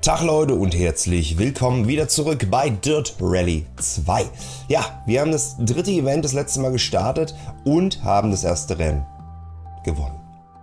Tag Leute und herzlich willkommen wieder zurück bei Dirt Rally 2. Ja, wir haben das dritte Event das letzte Mal gestartet und haben das erste Rennen gewonnen.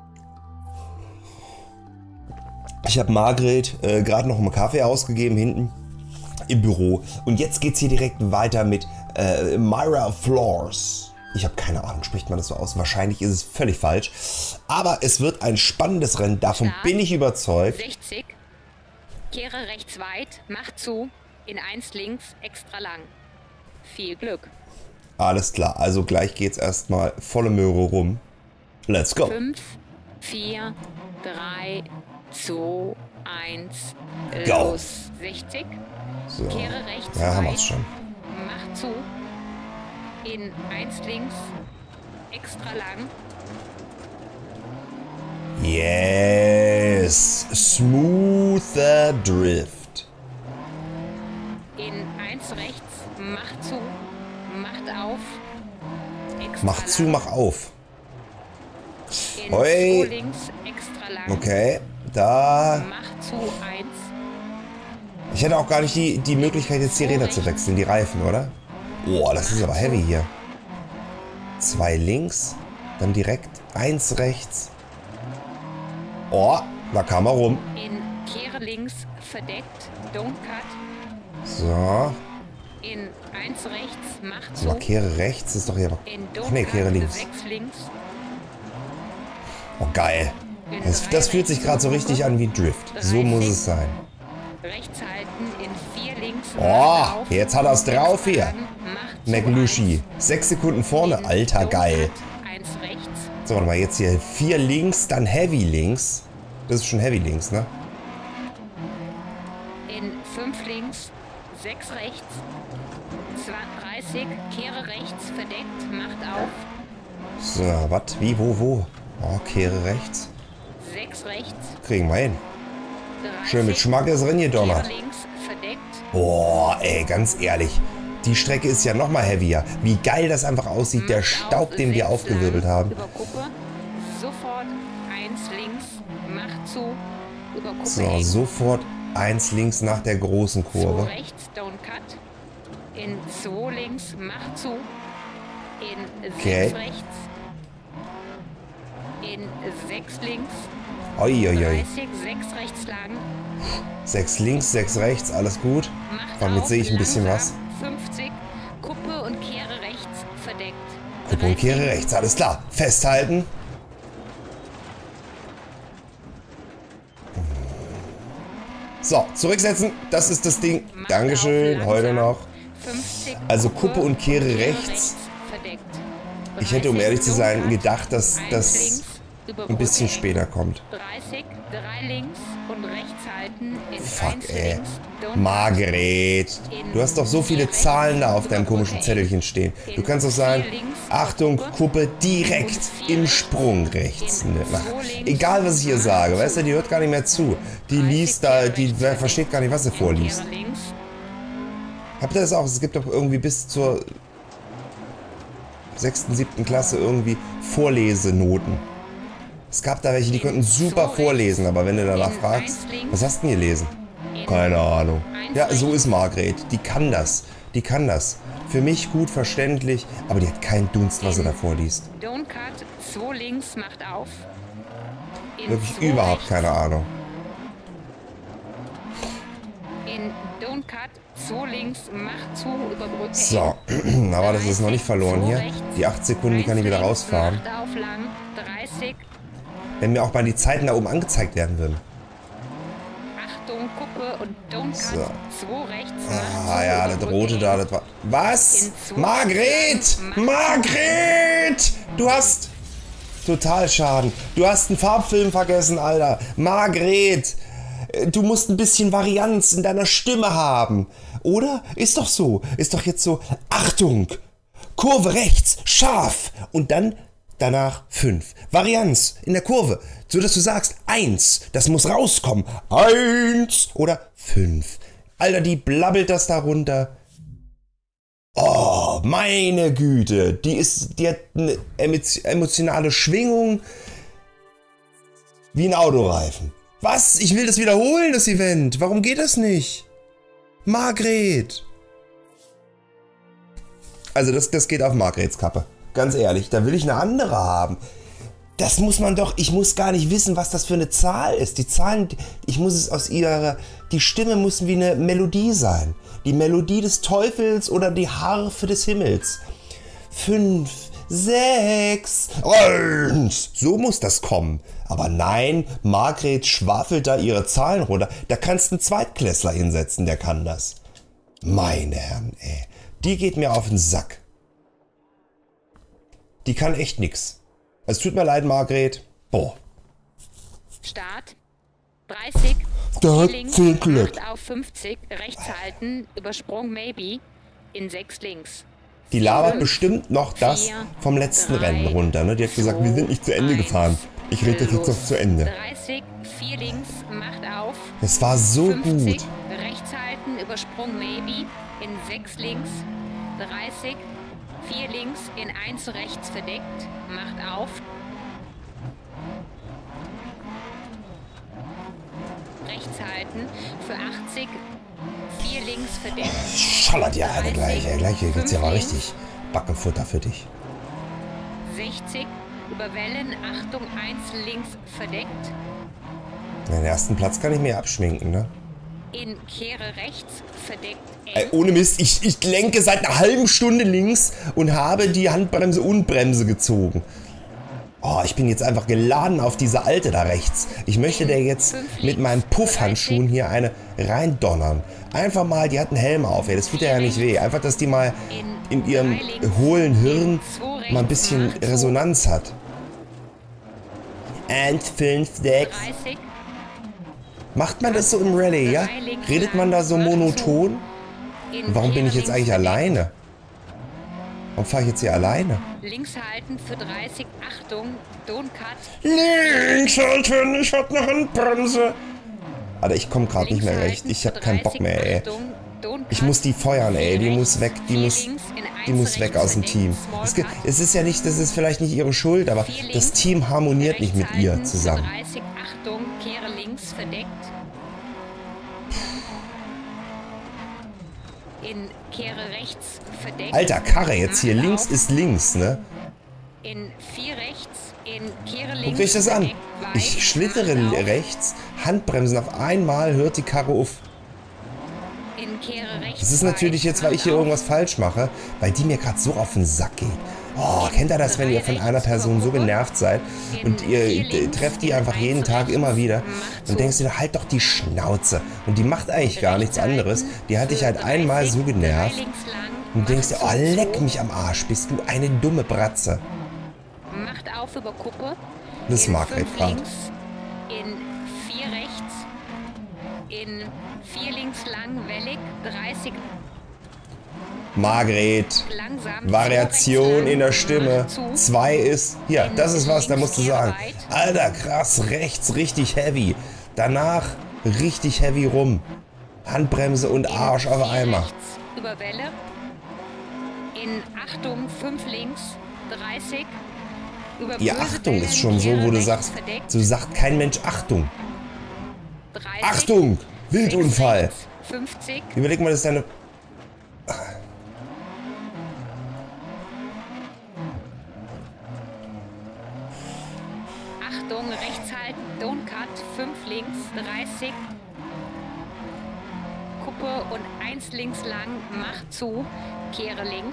Ich habe Margret gerade noch einen Kaffee ausgegeben hinten im Büro und jetzt geht es hier direkt weiter mit Myra Floors. Ich habe keine Ahnung, spricht man das so aus? Wahrscheinlich ist es völlig falsch. Aber es wird ein spannendes Rennen, davon bin ich überzeugt. 60. Kehre rechts weit, mach zu, in 1 links, extra lang. Viel Glück. Alles klar, also gleich geht's erstmal volle Möhre rum. Let's go. 5, 4, 3, 2, 1, Go. los. 60. So. Kehre rechts Ja, haben weit, wir's schon. mach zu, in 1 links, extra lang. Yes, smoother Drift. In 1 rechts, mach zu, macht auf, extra Mach zu, lang. mach auf. In Hoi. 2 links, extra lang. Okay, da. Mach zu, 1. Ich hätte auch gar nicht die Möglichkeit, jetzt die Räder zu wechseln, die Reifen, oder? Boah, das ist aber heavy hier. 2 links, dann direkt 1 rechts. Oh, da kam er rum. In Kehre links, verdeckt, don't cut. So, In 1 rechts, macht so, zu. kehre rechts, ist doch hier. In Ach don't nee, cut, kehre links. 6 links. Oh, geil. In Das 3 fühlt sich rechts, gerade so richtig an wie Drift. So muss es sein. Rechts halten, in 4 links. Oh, macht auf. jetzt hat er es drauf Extra hier. lang, macht zu, McLushi. 1. 6 Sekunden vorne. In Alter, don't geil. cut, 1 rechts. So, warte mal, jetzt hier 4 links, dann Heavy links. Das ist schon Heavy links, ne? In 5 links, 6 rechts. 30, kehre rechts, verdeckt, macht auf. So, was? Wie? Wo? Oh, kehre rechts. 6 rechts. Kriegen wir hin. 30, Schön mit Schmackes reingedonnert. Kehre links, verdeckt. Boah, ey, ganz ehrlich. Die Strecke ist ja nochmal heavier. Wie geil das einfach aussieht, der Macht Staub, auf, den wir 6 aufgewirbelt lang, haben. Über Kuppe. Sofort 1 links, macht zu. Über Kuppe. So, eng. sofort 1 links nach der großen 2 Kurve. rechts, don't cut. In 2 links, macht zu. In 6 Okay. rechts. In 6 links. Uiuiui. 30, 6 rechts lang. 6 links, 6 rechts, alles gut. Macht Damit auf, sehe ich ein bisschen was. langsam, 50. Kuppe und kehre rechts, verdeckt. Kuppe und kehre 30, rechts, alles klar. Festhalten. So, zurücksetzen. Das ist das Ding. macht Dankeschön, auf, heute langsam, noch. 50, Also Kuppe und kehre rechts. verdeckt. Ich hätte, um ehrlich zu sein, 30, gedacht, dass 1 das links, über ein bisschen Brücke, später kommt. 30, 3 links und rechts halten. In Fuck, 1 ey. links, don't Margret, du hast doch so viele Zahlen da auf deinem komischen Zettelchen stehen. Du kannst doch sagen, Achtung, Kuppe direkt im Sprung rechts. Egal, was ich hier sage, weißt du, die hört gar nicht mehr zu. Die liest da, die versteht gar nicht, was sie vorliest. Kehre links. Habt ihr das auch? Es gibt doch irgendwie bis zur 6., 7. Klasse irgendwie Vorlesenoten. Es gab da welche, die konnten super vorlesen, aber wenn du danach fragst, was hast du denn gelesen? Keine Ahnung. Ja, so ist Margret. Die kann das. Die kann das. Für mich gut verständlich, aber die hat keinen Dunst, was sie da vorliest. Don't cut, 2 links, macht auf. In Wirklich 2 überhaupt rechts, keine Ahnung. In don't cut, 2 links, macht zu, über Brücke. So, aber das ist noch nicht verloren hier. Die 8 Sekunden, die kann ich wieder rausfahren. Macht auf lang, 30, Wenn mir auch mal die Zeiten da oben angezeigt werden würden. Achtung, Kuppe und don't cut, So. 2 rechts, macht Ah zu, ja, über das Brücke rote eng. da, das war... Was? In 2 Margret! lang, Margret! Du hast... Total Schaden. Du hast einen Farbfilm vergessen, Alter. Margret! Du musst ein bisschen Varianz in deiner Stimme haben. Oder? Ist doch so. Ist doch jetzt so... Achtung! Kurve rechts, scharf! Und dann... Danach 5. Varianz in der Kurve, so dass du sagst 1, das muss rauskommen. 1 oder 5. Alter, die blabbelt das da runter. Oh, meine Güte, die hat eine emotionale Schwingung wie ein Autoreifen. Was? Ich will das wiederholen, das Event. Warum geht das nicht? Margret. Also das geht auf Margrets Kappe. Ganz ehrlich, da will ich eine andere haben. Das muss man doch, ich muss gar nicht wissen, was das für eine Zahl ist. Die Zahlen, ich muss es aus ihrer, die Stimme muss wie eine Melodie sein. Die Melodie des Teufels oder die Harfe des Himmels. 5, 6, 1. So muss das kommen. Aber nein, Margret schwafelt da ihre Zahlen runter. Da kannst du einen Zweitklässler hinsetzen, der kann das. Meine Herren, ey. Die geht mir auf den Sack. Die kann echt nix. Es tut mir leid, Margret. Boah. Start. 30. Da links, fehlt Glück. 8 auf 50. Rechts halten. Übersprung maybe. In 6 links. Die labert bestimmt noch das vom letzten Rennen runter. Ne? Die hat gesagt, wir sind nicht zu Ende gefahren. Ich rede das jetzt noch zu Ende. 30. 4 links. Macht auf. Es war so 50. gut. Rechts halten. Übersprung maybe. In 6 links. 30. 4 links. In 1 rechts verdeckt. Macht auf. Rechts halten. Für 80. 4 links verdeckt. Schallert ja alle gleich. Gleich geht's ja mal richtig. Backenfutter für dich. 60. Über Wellen. Achtung. 1 links verdeckt. Den ersten Platz kann ich mir abschminken, ne? In Kehre rechts verdeckt. Ey, ohne Mist, ich lenke seit einer halben Stunde links und habe die Handbremse und Bremse gezogen. Oh, ich bin jetzt einfach geladen auf diese Alte da rechts. Ich möchte der jetzt mit meinen Puffhandschuhen hier eine reindonnern. Einfach mal, die hat einen Helm auf, ey, das tut ja nicht weh. Einfach, dass die mal in ihrem hohlen Hirn mal ein bisschen Resonanz hat. 1, 5, 6. Macht man das so im Rallye, ja? Redet man da so monoton? Und warum bin ich jetzt eigentlich alleine? Warum fahre ich jetzt hier alleine? Links halten für 30. Achtung. Don't cut. Links halten, ich hab eine Handbremse. Alter, ich komme gerade nicht mehr recht. Ich hab keinen Bock mehr, ey. Ich muss die feuern, ey. Die muss weg, die muss weg aus dem Team. Es ist ja nicht, das ist vielleicht nicht ihre Schuld, aber das Team harmoniert nicht mit ihr zusammen. 30. Achtung. Kehre links verdeckt. In Kehre rechts verdeckt. Alter, Karre jetzt hier. Links ist links, ne? In 4 rechts. In Kehre links. Guckt euch das an. Ich schlittere rechts, Handbremsen auf einmal, hört die Karre auf. In Kehre rechts. Das ist natürlich jetzt, weil ich hier irgendwas falsch mache, weil die mir gerade so auf den Sack geht. Oh, kennt ihr das, wenn ihr von einer Person so genervt seid und ihr trefft die einfach jeden Tag immer wieder und denkst dir, halt doch die Schnauze. Und die macht eigentlich gar nichts anderes. Die hat dich halt einmal so genervt und denkst dir, oh, leck mich am Arsch, bist du eine dumme Bratze. Macht auf über Kuppe. Das ist Margret gerade. In 4 rechts. In 4 links lang, wellig. 30. Margret. Langsam. Variation in der Stimme. 2 ist... Hier, das ist was, da musst du sagen. Alter, krass, rechts richtig heavy. Danach richtig heavy rum. Handbremse und Arsch auf einmal. Über Welle. In Achtung, 5 links. 30. Die Achtung ist schon so, wo du sagst, so sagt kein Mensch Achtung. 30, Achtung! Wildunfall! 50. Überleg mal, das ist deine... Achtung, rechts halten, don't cut, 5 links, 30. Kuppe und 1 links lang, mach zu, kehre links.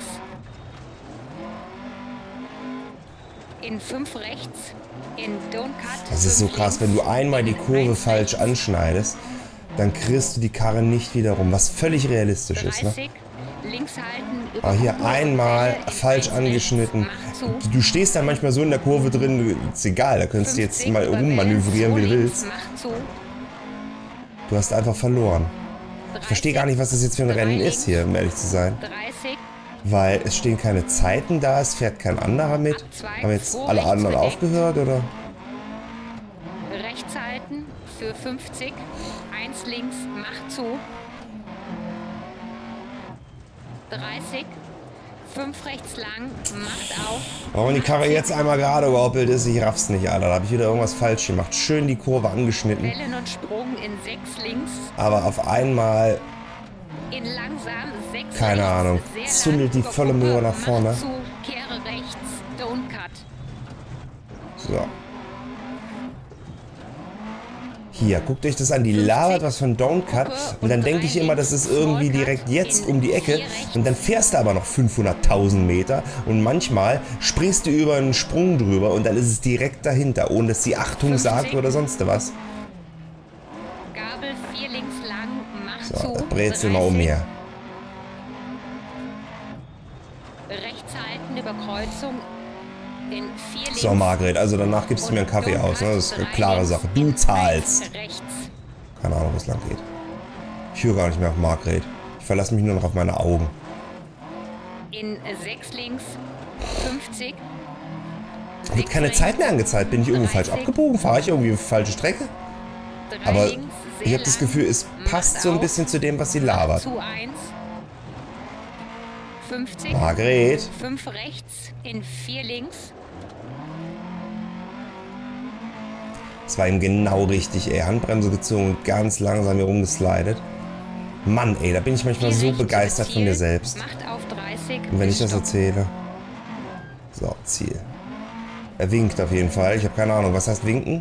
In 5 rechts, in don't cut. Das ist so krass, wenn du einmal die Kurve falsch anschneidest, dann kriegst du die Karre nicht wieder rum, was völlig realistisch ist, ne? Links halten, aber hier einmal falsch angeschnitten. Du stehst da manchmal so in der Kurve drin, ist egal, da könntest du jetzt mal rummanövrieren, wie du willst. Du hast einfach verloren. Ich verstehe gar nicht, was das jetzt für ein Rennen ist hier, um ehrlich zu sein. Weil es stehen keine Zeiten da, es fährt kein anderer mit. Haben jetzt alle anderen aufgehört, oder? Rechts halten für 50, 1 links, mach zu. 30, 5 rechts lang, macht auf. Warum die Karre jetzt einmal gerade gehoppelt ist, ich raff's nicht, Alter. Da habe ich wieder irgendwas falsch gemacht. Schön die Kurve angeschnitten. Wellen und Sprung in 6 links. Aber auf einmal, In langsam 6 keine rechts, Ahnung, sehr zündelt lang, die volle Möhre nach vorne. Mach zu, kehre rechts, don't cut. So. Hier, guckt euch das an. Die labert was von Don't Cut. Und dann denke ich immer, das ist irgendwie direkt jetzt um die Ecke. Und dann fährst du aber noch 500.000 Meter. Und manchmal springst du über einen Sprung drüber. Und dann ist es direkt dahinter, ohne dass die Achtung sagt oder sonst was. Gabel 4 links lang, mach So, zu. das Brezel mal um hier. Rechts halten über Kreuzung in 4 links. So, Margret, also danach gibst du mir einen Kaffee aus. Ne? Das ist eine klare Sache. Du zahlst. Rechts. Keine Ahnung, wo es lang geht. Ich höre gar nicht mehr auf Margret. Ich verlasse mich nur noch auf meine Augen. In 6 links, 50. Wird keine Zeit mehr angezeigt. Bin ich irgendwo falsch abgebogen? Fahre ich irgendwie auf falsche Strecke? Aber ich habe das Gefühl, es passt so ein bisschen zu dem, was sie labert. Zu 1. 50. Margret. 5 rechts in 4 links. Es war ihm genau richtig, ey. Handbremse gezogen und ganz langsam hier rumgeslidet. Mann, ey, da bin ich manchmal so begeistert von mir selbst. Macht auf 30. Und wenn ich das erzähle. So, Ziel. Er winkt auf jeden Fall. Ich habe keine Ahnung, was heißt winken?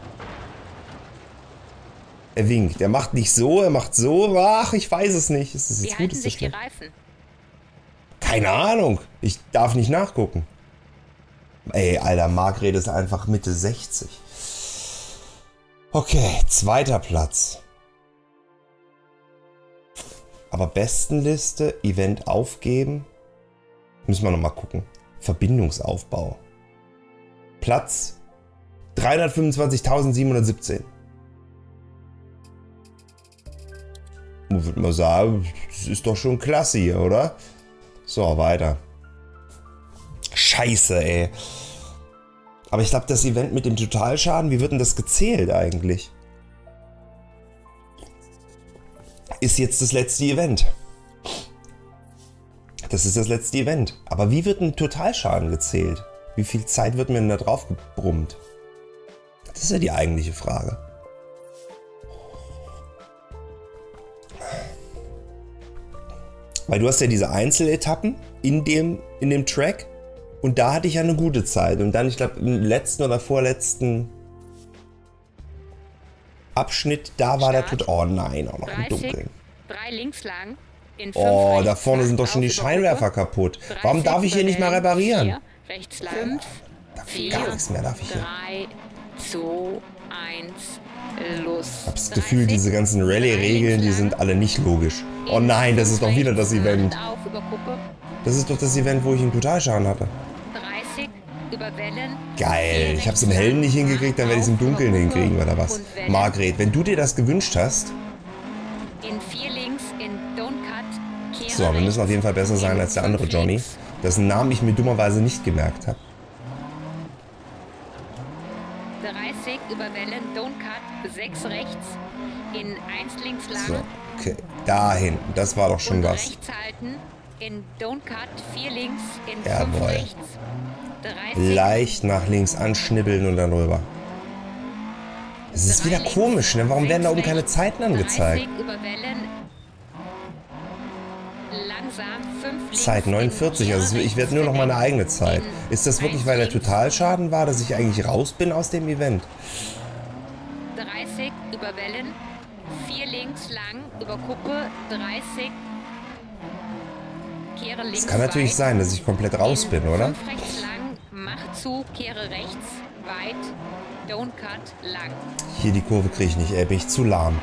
Er winkt. Er macht nicht so, er macht so. Ach, ich weiß es nicht. Ist das Wie jetzt gut? halten Ist das sich die schlecht? Reifen? Keine Ahnung. Ich darf nicht nachgucken. Ey, Alter, Margret ist einfach Mitte 60. Okay, 2. Platz. Aber Bestenliste, Event aufgeben. Müssen wir nochmal gucken. Verbindungsaufbau. Platz 325.717. Ich würde mal sagen, das ist doch schon klasse hier, oder? So, weiter. Scheiße, ey. Aber ich glaube, das Event mit dem Totalschaden, wie wird denn das gezählt eigentlich? Ist jetzt das letzte Event. Das ist das letzte Event. Aber wie wird ein Totalschaden gezählt? Wie viel Zeit wird mir denn da drauf gebrummt? Das ist ja die eigentliche Frage. Weil du hast ja diese Einzeletappen in dem Track und da hatte ich ja eine gute Zeit. Und dann, ich glaube, im letzten oder vorletzten Abschnitt, da war der Tod. Oh nein, auch noch im 30, Dunkeln. 3 links lang. In 5 Oh, rechts, da vorne sind doch macht schon die auf über Scheinwerfer Gruppe. kaputt. Warum 30 darf ich hier nicht mal reparieren? 4, rechts lang. 5, Gar nichts mehr darf ich hier. 3, 2, 1, los. Ich habe das Gefühl, diese ganzen Rallye-Regeln, die sind alle nicht logisch. Oh nein, das ist doch wieder das Event. Auf über Gruppe. Das ist doch das Event, wo ich einen Totalschaden hatte. 30 über Wellen. Geil, ich habe es im Hellen nicht hingekriegt, dann werde ich es im Dunkeln hinkriegen, oder was? Margret, wenn du dir das gewünscht hast... In 4 links, in Don't Cut, kehre So, wir müssen auf jeden Fall besser sein als der andere Johnny, dessen Namen ich mir dummerweise nicht gemerkt habe. 30 über Wellen, Don't Cut, 6 rechts, in 1 links lang. So, okay, da hinten, das war doch schon und was. rechts halten, in Don't Cut, 4 links, in 5 Jawohl. rechts, 30. Leicht nach links anschnibbeln und dann rüber. Es ist wieder komisch, ne? Warum werden da oben keine Zeiten angezeigt? 30 über Wellen, langsam, 5 links, Zeit 49, also ich werde nur noch meine eigene Zeit. Ist das wirklich, weil der Totalschaden war, dass ich eigentlich raus bin aus dem Event? 30 über Wellen, 4 links lang, über Kuppe, 30, kehre links. Es kann natürlich weit. sein, dass ich komplett raus bin, oder? 5 rechts lang, mach zu, kehre rechts, weit, don't cut, lang. Hier die Kurve kriege ich nicht, ey, bin ich zu lahm.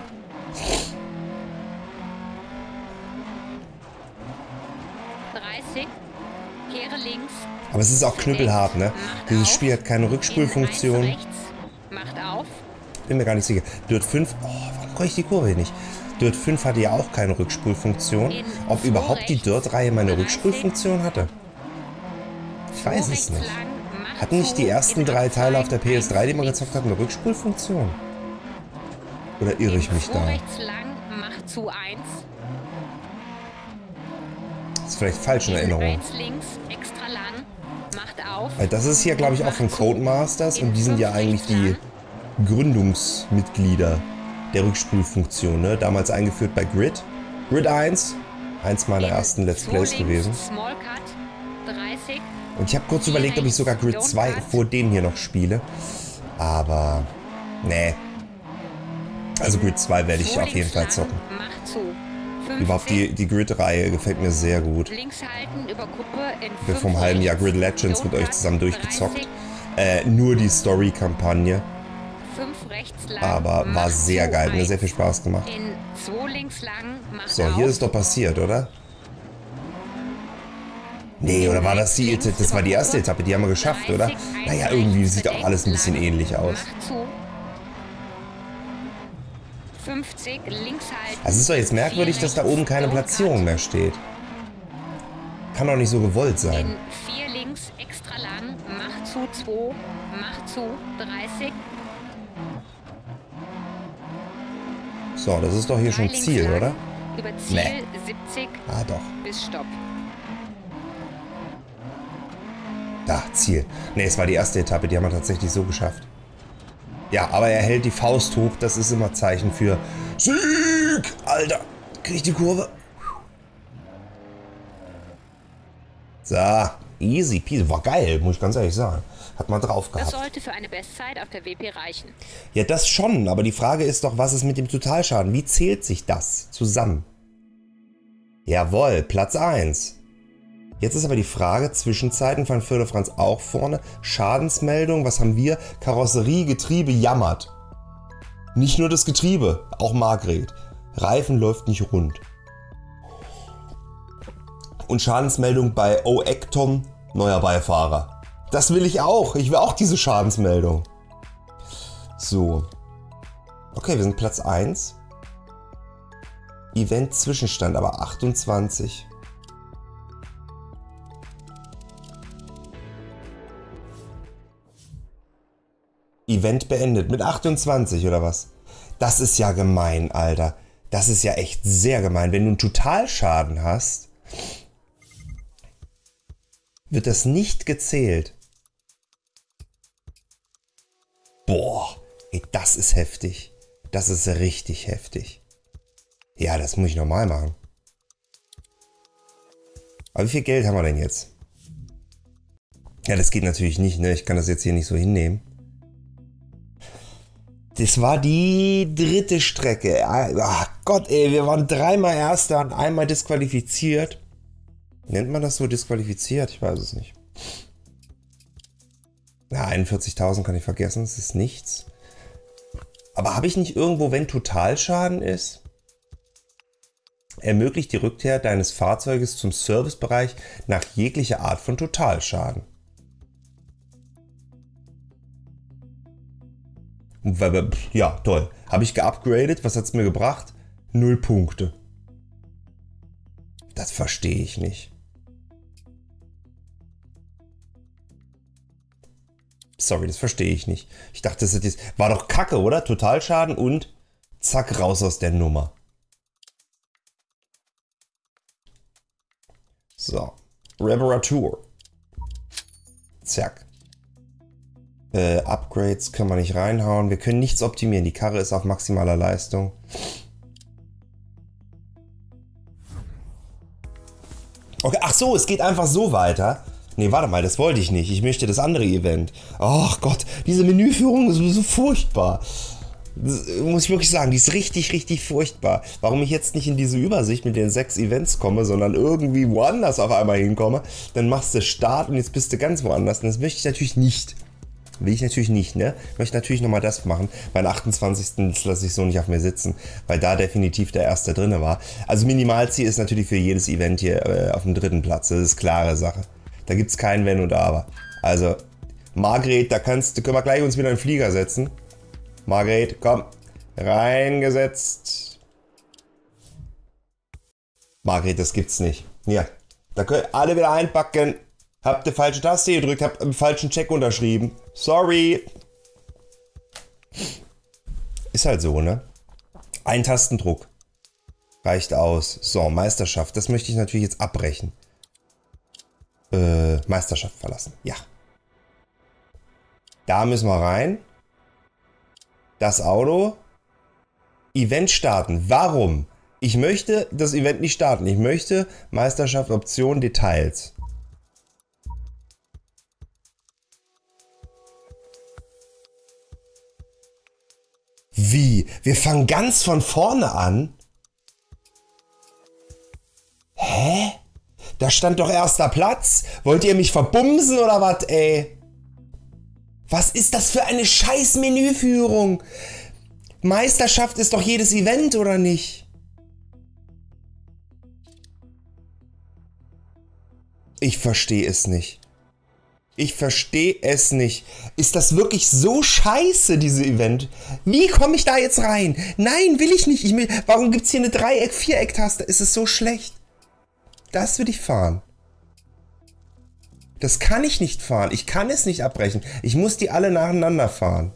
30, kehre links. Aber es ist auch knüppelhart, ne? Dieses Spiel hat keine Rückspulfunktion. Rechts, macht auf. Bin mir gar nicht sicher. Dirt 5, oh, warum komme ich die Kurve hier nicht? Dirt 5 hatte ja auch keine Rückspulfunktion. Ob überhaupt die Dirt-Reihe meine Rückspulfunktion hatte? Ich weiß es nicht. Hatten nicht die ersten 3 Teile auf der PS3, die man gezockt hat, eine Rückspulfunktion? Oder irre ich mich da? Rechts lang, mach zu 1. Ist vielleicht falsch in Erinnerung. 1 links, extra lang, macht auf. Weil das ist hier, glaube ich, auch von Codemasters und die sind ja eigentlich die Gründungsmitglieder der Rückspulfunktion, ne? Damals eingeführt bei Grid. Grid 1, eins meiner ersten Let's Plays gewesen. Small Cut, 30. Und ich habe kurz überlegt, ob ich sogar Grid 2 vor dem hier noch spiele. Aber, nee. Also Grid 2 werde ich auf jeden Fall zocken. Macht zu. Überhaupt die Grid-Reihe gefällt mir sehr gut. Links halten über Gruppe in Ich bin vor einem halben Jahr Grid Legends mit euch zusammen durchgezockt. Nur die Story-Kampagne. 5 rechts lang. Aber war sehr geil, hat mir sehr viel Spaß gemacht. In 2 links lang. Macht So, hier ist es doch passiert, oder? Nee, oder war das die... Das war die erste Etappe, die haben wir geschafft, oder? Naja, irgendwie sieht auch alles ein bisschen ähnlich aus. Macht zu. 50 links halten. Also es ist doch jetzt merkwürdig, dass da oben keine Platzierung mehr steht. Kann doch nicht so gewollt sein. In 4 links extra lang. Macht zu 2. Macht zu 30. So, das ist doch hier schon Ziel, oder? Über Ziel Nee. 70 Ah, doch. bis Stopp. Da, Ziel. Ne, es war die erste Etappe, die haben wir tatsächlich so geschafft. Ja, aber er hält die Faust hoch, das ist immer Zeichen für Sieg! Alter, krieg ich die Kurve? So, easy peasy. War geil, muss ich ganz ehrlich sagen. Hat man drauf Das gehabt. sollte für eine Bestzeit auf der WP reichen. Ja, das schon, aber die Frage ist doch, was ist mit dem Totalschaden? Wie zählt sich das zusammen? Jawohl, Platz 1. Jetzt ist aber die Frage, Zwischenzeiten von Fürde Franz auch vorne. Schadensmeldung, was haben wir? Karosserie, Getriebe, jammert. Nicht nur das Getriebe, auch Margret. Reifen läuft nicht rund. Und Schadensmeldung bei O-Ekton, neuer Beifahrer. Das will ich auch. Ich will auch diese Schadensmeldung. So. Okay, wir sind Platz 1. Event Zwischenstand, aber 28. Event beendet mit 28 oder was? Das ist ja gemein, Alter. Das ist ja echt sehr gemein. Wenn du einen Totalschaden hast, wird das nicht gezählt. Boah, ey, das ist heftig. Das ist richtig heftig. Ja, das muss ich normal machen. Aber wie viel Geld haben wir denn jetzt? Ja, das geht natürlich nicht, ne? Ich kann das jetzt hier nicht so hinnehmen. Das war die dritte Strecke. Ach Gott, ey, wir waren dreimal Erster und einmal disqualifiziert. Nennt man das so disqualifiziert? Ich weiß es nicht. Ja, 41.000 kann ich vergessen, das ist nichts. Aber habe ich nicht irgendwo, wenn Totalschaden ist? Ermöglicht die Rückkehr deines Fahrzeuges zum Servicebereich nach jeglicher Art von Totalschaden. Ja, toll. Habe ich geupgradet? Was hat es mir gebracht? 0 Punkte. Das verstehe ich nicht. Sorry, das verstehe ich nicht. Ich dachte, das jetzt war doch Kacke, oder? Totalschaden und zack, raus aus der Nummer. So. Reparatur. Zack. Upgrades können wir nicht reinhauen. Wir können nichts optimieren. Die Karre ist auf maximaler Leistung. Okay, ach so, es geht einfach so weiter. Nee, warte mal, das wollte ich nicht. Ich möchte das andere Event. Ach Gott, diese Menüführung ist so furchtbar. Das muss ich wirklich sagen, die ist richtig, richtig furchtbar. Warum ich jetzt nicht in diese Übersicht mit den 6 Events komme, sondern irgendwie woanders auf einmal hinkomme, dann machst du Start und jetzt bist du ganz woanders. Und das möchte ich natürlich nicht. Will ich natürlich nicht, ne? Ich möchte natürlich nochmal das machen. Meinen 28. Das lasse ich so nicht auf mir sitzen, weil da definitiv der erste drinne war. Also Minimalziel ist natürlich für jedes Event hier auf dem 3. Platz. Das ist klare Sache. Da gibt es kein Wenn und Aber. Also, Margret, da können wir gleich uns wieder in den Flieger setzen. Margret, komm. Reingesetzt. Margret, das gibt's nicht. Hier, da könnt ihr alle wieder einpacken. Habt ihr falsche Taste gedrückt, habt einen falschen Check unterschrieben. Sorry. Ist halt so, ne? Ein Tastendruck. Reicht aus. So, Meisterschaft. Das möchte ich natürlich jetzt abbrechen. Meisterschaft verlassen. Ja. Da müssen wir rein. Das Auto. Event starten. Warum? Ich möchte das Event nicht starten. Ich möchte Meisterschaft, Option, Details. Wie? Wir fangen ganz von vorne an? Hä? Da stand doch erster Platz. Wollt ihr mich verbumsen oder was, ey? Was ist das für eine scheiß Menüführung? Meisterschaft ist doch jedes Event, oder nicht? Ich verstehe es nicht. Ich verstehe es nicht. Ist das wirklich so scheiße, diese Event? Wie komme ich da jetzt rein? Nein, will ich nicht. Warum gibt es hier eine Dreieck-Viereck-Taste? Ist es so schlecht? Das will ich fahren. Das kann ich nicht fahren. Ich kann es nicht abbrechen. Ich muss die alle nacheinander fahren.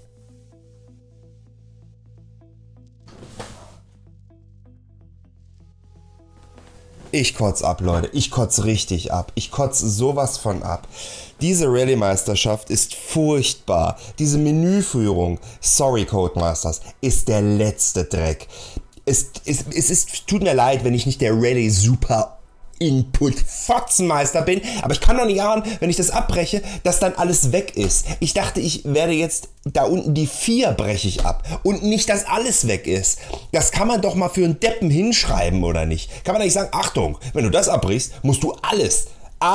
Ich kotze ab, Leute. Ich kotze richtig ab. Ich kotze sowas von ab. Diese Rallye-Meisterschaft ist furchtbar. Diese Menüführung, sorry Codemasters, ist der letzte Dreck. Tut mir leid, wenn ich nicht der Rallye super Input-Fotzenmeister bin, aber ich kann doch nicht ahnen, wenn ich das abbreche, dass dann alles weg ist. Ich dachte, ich werde jetzt da unten die 4 breche ich ab und nicht, dass alles weg ist. Das kann man doch mal für einen Deppen hinschreiben, oder nicht? Kann man nicht sagen, Achtung, wenn du das abbrichst, musst du alles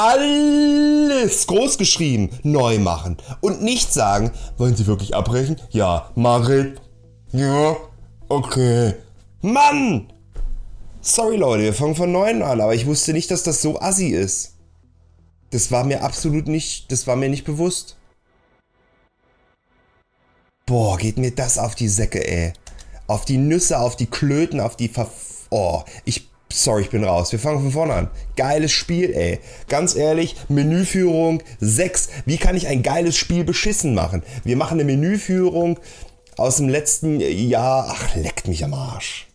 groß geschrieben neu machen und nicht sagen, wollen Sie wirklich abbrechen? Ja, Margret. Ja, okay. Mann! Sorry Leute, wir fangen von neuem an, aber ich wusste nicht, dass das so assi ist. Das war mir absolut nicht, das war mir nicht bewusst. Boah, geht mir das auf die Säcke, ey. Auf die Nüsse, auf die Klöten, auf die sorry, ich bin raus. Wir fangen von vorne an. Geiles Spiel, ey. Ganz ehrlich, Menüführung 6. Wie kann ich ein geiles Spiel beschissen machen? Wir machen eine Menüführung aus dem letzten Jahr. Ach, leckt mich am Arsch.